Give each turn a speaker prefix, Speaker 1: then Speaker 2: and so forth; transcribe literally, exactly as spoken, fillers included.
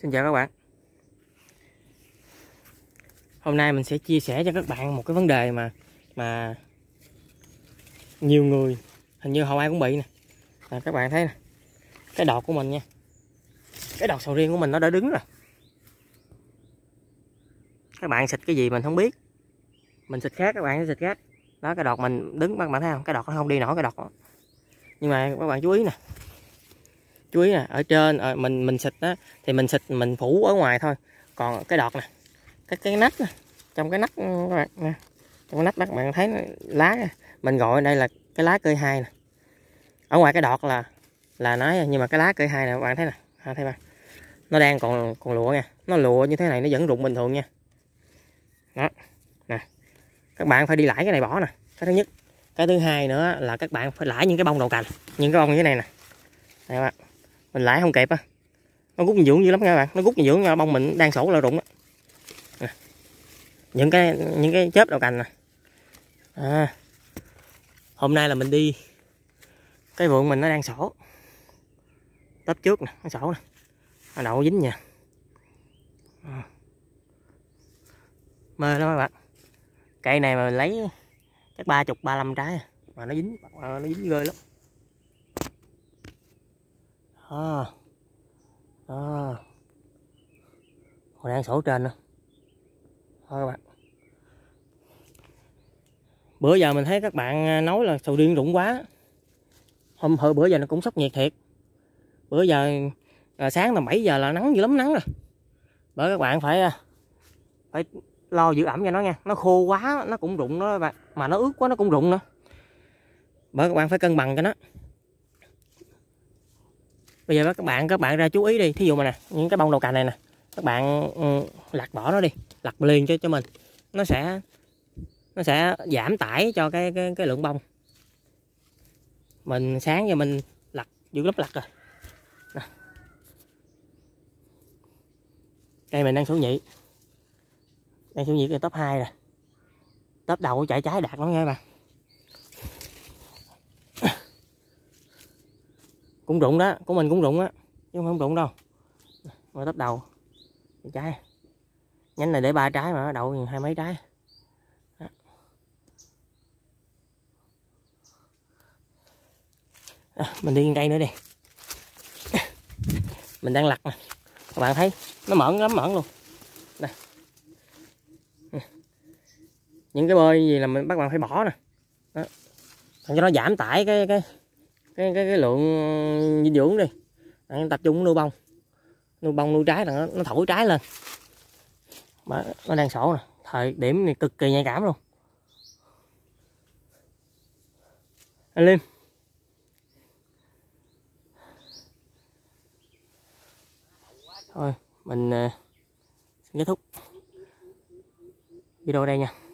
Speaker 1: Xin chào các bạn. Hôm nay mình sẽ chia sẻ cho các bạn một cái vấn đề mà mà nhiều người hình như hầu ai cũng bị nè. À, các bạn thấy nè, cái đọt của mình nha, cái đọt sầu riêng của mình nó đã đứng rồi. Các bạn xịt cái gì mình không biết, mình xịt khác, các bạn sẽ xịt khác. Đó, cái đọt mình đứng, các bạn thấy không? Cái đọt nó không đi nổi cái đọt đó. Nhưng mà các bạn chú ý nè, chú ý nè, ở trên ở mình mình xịt đó thì mình xịt mình phủ ở ngoài thôi, còn cái đọt nè, cái cái nách nè, trong cái nách các bạn nè, trong cái nách các bạn thấy lá mình gọi đây là cái lá cây hai nè. Ở ngoài cái đọt là là nói, nhưng mà cái lá cây hai nè các bạn thấy nè, à, thấy không? Nó đang còn còn lụa nha, nó lụa như thế này nó vẫn rụng bình thường nha. Đó nè, các bạn phải đi lãi cái này bỏ nè, cái thứ nhất. Cái thứ hai nữa là các bạn phải lãi những cái bông đầu cành, những cái bông như thế này nè. Đây các bạn, mình lãi không kịp á, nó rút dinh dưỡng dữ lắm các bạn, nó rút dinh dưỡng ra bông mình đang sổ là rụng á. Những cái những cái chớp đầu cành nè. À, hôm nay là mình đi cái vườn mình nó đang sổ, tấp trước nè, nó sổ nè, nó đậu dính nha. À, mê lắm các bạn. Cây này mà mình lấy chắc ba chục ba mươi trái mà nó dính, nó dính ghê lắm. À, à, còn đang sổ trên nữa. Thôi các bạn, bữa giờ mình thấy các bạn nói là sầu riêng rụng quá. Hôm hồi bữa giờ nó cũng sốc nhiệt thiệt. Bữa giờ à, sáng là bảy giờ là nắng dữ lắm, nắng rồi. Bởi các bạn phải phải lo giữ ẩm cho nó nha. Nó khô quá nó cũng rụng đó bạn, mà nó ướt quá nó cũng rụng nữa. Bởi các bạn phải cân bằng cho nó. Bây giờ các bạn các bạn ra chú ý đi, thí dụ mà nè, những cái bông đầu cành này nè, các bạn ừ, lặt bỏ nó đi, lặt liền cho cho mình. Nó sẽ nó sẽ giảm tải cho cái cái cái lượng bông. Mình sáng giờ mình lặt dữ lắm, lặt rồi. Nè. Cây mình đang số nhị. Đang số nhị cái top hai rồi. Top đầu chạy trái đạt lắm nha các bạn. Cũng rụng đó, của mình cũng rụng á, chứ không rụng đâu. Mà top đầu trái. Nhánh này để ba trái mà đậu hai mấy trái. Đó. À, mình đi cây nữa đi. Mình đang lặt nè, các bạn thấy nó mởn lắm, mởn luôn. Đây. Những cái bơi gì là mình bắt bạn phải bỏ nè. Đó. Cho nó giảm tải cái cái cái cái, cái lượng dinh dưỡng đi. Bạn tập trung nuôi bông, nuôi bông nuôi trái là nó, nó thổi trái lên. Mà nó đang sổ nè, thời điểm này cực kỳ nhạy cảm luôn. Anh Liêm. Thôi mình uh, xin kết thúc video đây nha.